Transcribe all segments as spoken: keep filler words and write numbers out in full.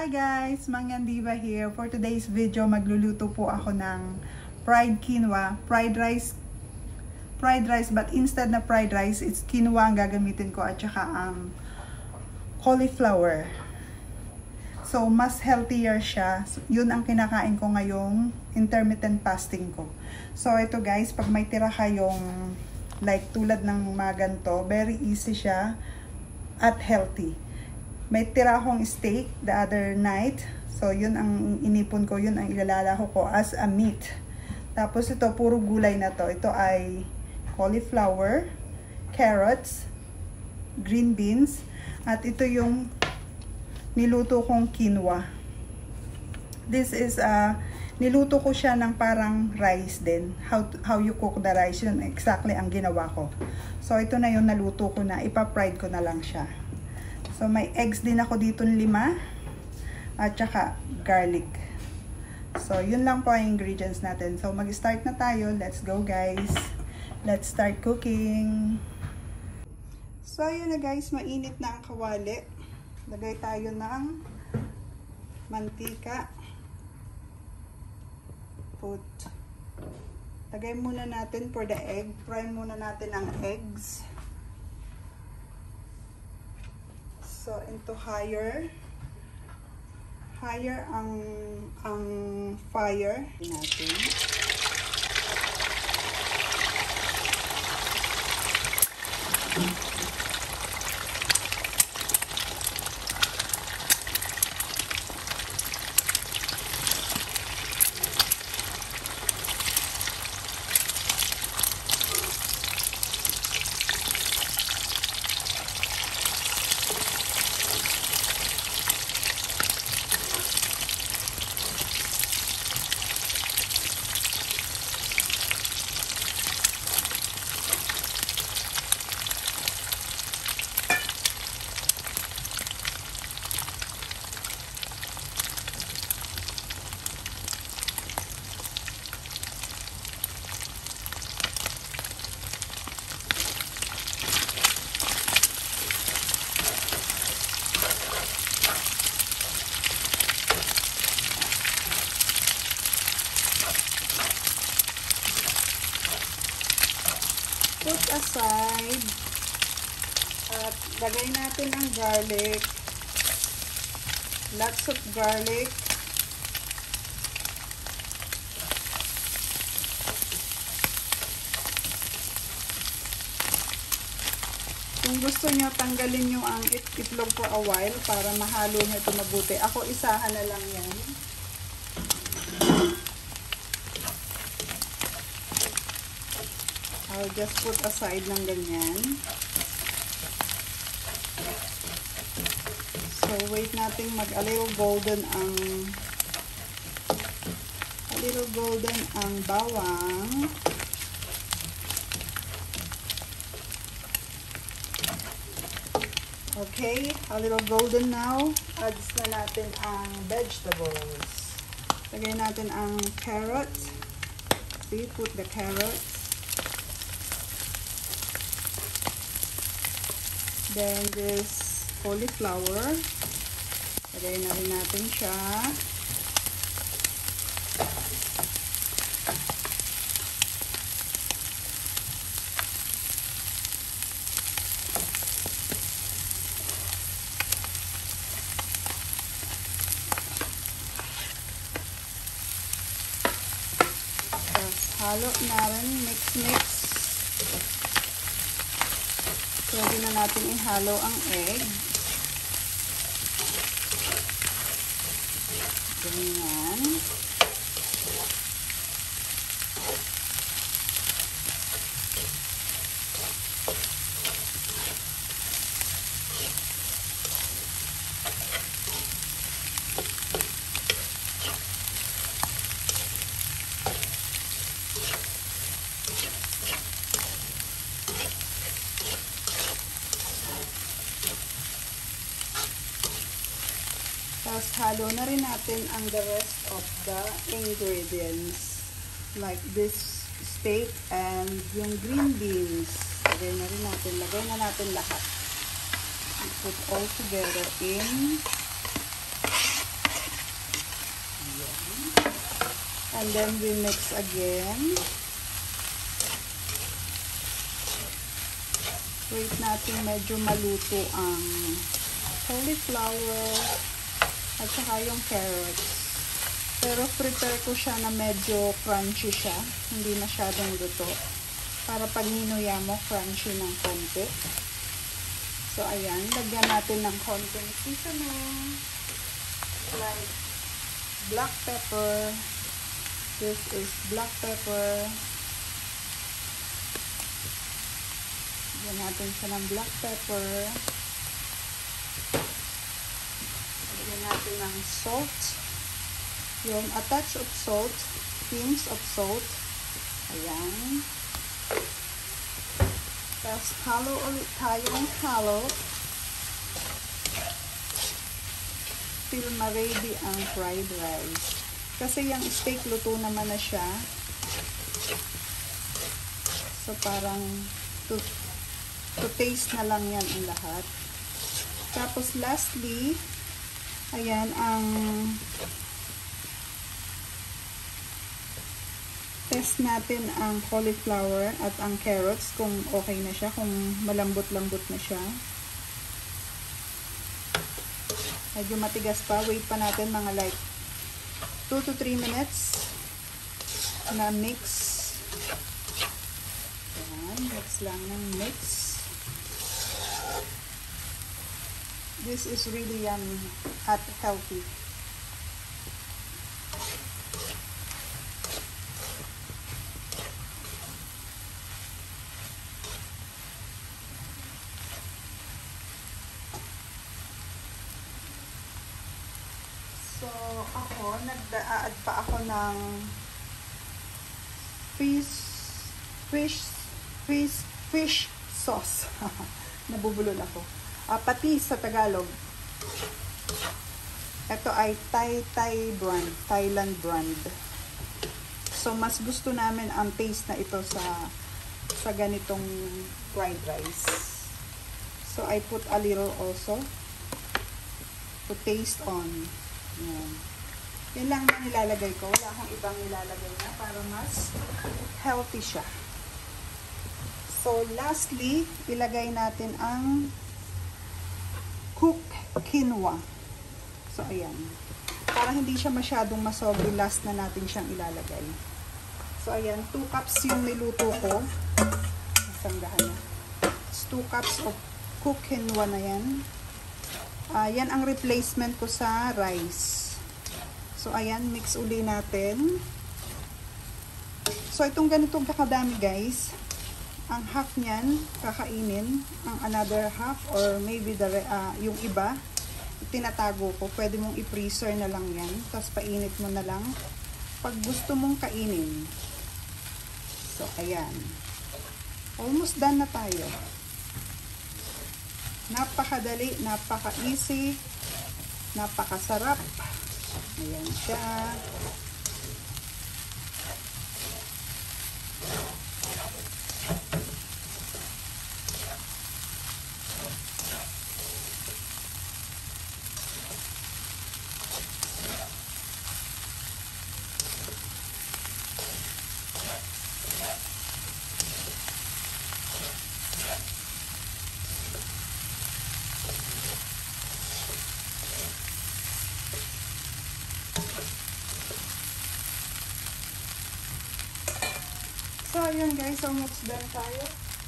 Hi guys! Mangyan Diva here. For today's video, magluluto po ako ng fried quinoa, fried rice, fried rice, but instead na fried rice, it's quinoa ang gagamitin ko at saka ang cauliflower. So, mas healthier siya. So, yun ang kinakain ko ngayong intermittent fasting ko. So, ito guys, pag may tira kayong like tulad ng mga ganito, very easy siya at healthy. May tira akong steak the other night. So, yun ang inipon ko. Yun ang ilalalaho ko as a meat. Tapos, ito, puro gulay na to. Ito ay cauliflower, carrots, green beans, at ito yung niluto kong quinoa. This is, uh, niluto ko siya ng parang rice din. How, how you cook the rice. Yun exactly ang ginawa ko. So, ito na yung naluto ko na. Ipa-fried ko na lang siya. So, may eggs din ako dito lima. At saka garlic. So, yun lang po ang ingredients natin. So, mag-start na tayo. Let's go, guys. Let's start cooking. So, yun na guys. Mainit na ang kawali. Lagay tayo ng mantika. Put. Lagay muna natin for the egg. Fry muna natin ang eggs. So, into higher. Higher ang ang fire natin. Put aside at lagay natin ang garlic, lots of garlic, kung gusto nyo tanggalin nyo ang it itlog for a while para mahalo nyo ito mabuti. Ako isahan na lang yan. I'll just put aside ng ganyan. So, wait natin mag a little golden ang a little golden ang bawang. Okay, a little golden now. Adds na natin ang vegetables. Lagay natin ang carrots. See, put the carrots. Then this cauliflower, lagay na rin natin siya. Tapos halo na rin, mix mix. Pwede na natin ihalo ang egg. Ganyan. Tapos halo na rin natin ang the rest of the ingredients. Like this steak and yung green beans. Lagay na rin natin. Lagay na natin lahat. We put all together in And then we mix again. Wait natin medyo maluto ang cauliflower at saka yung carrots. Pero prepare ko siya na medyo crunchy siya. Hindi masyadong luto. Para pag ninuya mo, crunchy ng konti. So, ayan. Lagyan natin ng konting seasoning. Like black pepper. This is black pepper. Lagyan natin siya ng black pepper. Lagyan natin ng salt. Yung a touch of salt. Pinch of salt. Ayan. Tapos halo ulit tayong halo. Till ma-ready ang fried rice. Kasi yung steak luto naman na siya. So parang to, to taste na lang yan ang lahat. Tapos lastly, ayan ang test natin ang cauliflower at ang carrots kung okay na siya, kung malambot-lambot na siya. Medyo matigas pa. Wait pa natin mga like two to three minutes na mix. Ayan, mix lang ng mix. This is really yummy at healthy. So, ako, nagda-add pa ako ng fish, fish, fish, fish sauce. Nabubulol ako. Uh, patis sa Tagalog. Ito ay Thai Thai brand, Thailand brand. So, mas gusto namin ang taste na ito sa sa ganitong fried rice. So, I put a little also to taste on. Yan. Yan lang na nilalagay ko. Wala akong ibang nilalagay na para mas healthy siya. So, lastly, ilagay natin ang cooked quinoa. So, ayan. Para hindi siya masyadong masobri, last na natin siyang ilalagay. So, ayan. two cups yung niluto ko. Nasanggahan na. two cups of cooked quinoa na yan. Uh, yan ang replacement ko sa rice. So, ayan, mix uli natin. So, itong ganitong kakadami, guys, ang half niyan, kakainin. Ang another half, or maybe the, uh, yung iba, tinatago ko. Pwede mong i-freezer na lang yan. Tapos, painit mo na lang pag gusto mong kainin. So, ayan. Almost done na tayo. Napakadali, napaka-easy, napakasarap. Ayan siya. So, ayan guys, almost done tayo.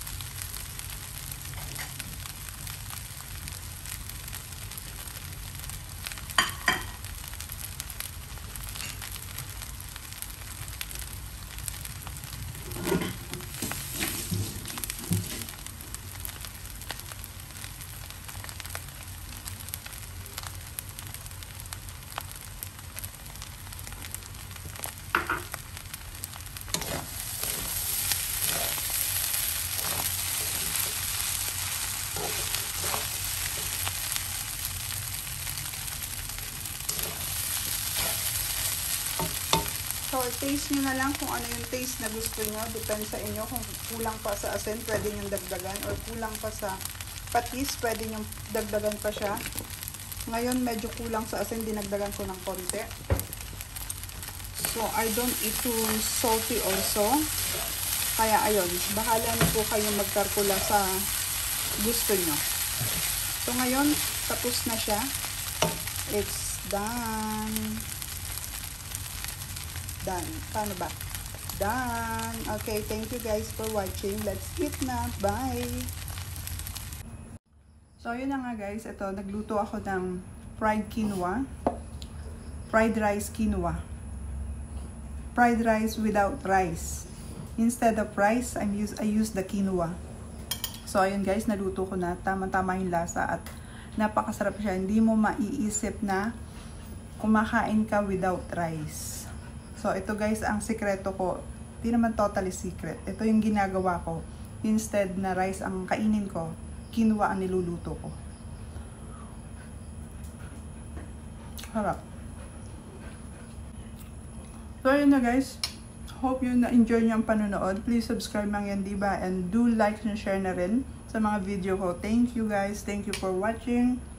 So, taste nyo na lang kung ano yung taste na gusto nyo. Depende sa inyo. Kung kulang pa sa asin, pwede nyo dagdagan. Or kulang pa sa patis, pwede nyo dagdagan pa siya. Ngayon, medyo kulang sa asin, dinagdagan ko ng konti. So, I don't eat too salty also. Kaya, ayun. Bahala na po kayong magkalkula sa gusto nyo. So, ngayon, tapos na siya. It's done. Done. Paano ba? Done. Okay, thank you guys for watching. Let's eat na. Bye! So, yun na nga guys. Ito, nagluto ako ng fried quinoa. Fried rice quinoa. Fried rice without rice. Instead of rice, I'm use, I use the quinoa. So, ayun guys, naluto ko na. Tama-tama yung lasa at napakasarap siya. Hindi mo maiisip na kumakain ka without rice. So, ito guys, ang sikreto ko. Hindi naman totally secret. Ito yung ginagawa ko. Instead na rice ang kainin ko, quinoa ang niluluto ko. Harap. So, yun na guys. Hope you na-enjoy nyo ang panonood. Please subscribe Mangyan Diva and do like and share na rin sa mga video ko. Thank you guys. Thank you for watching.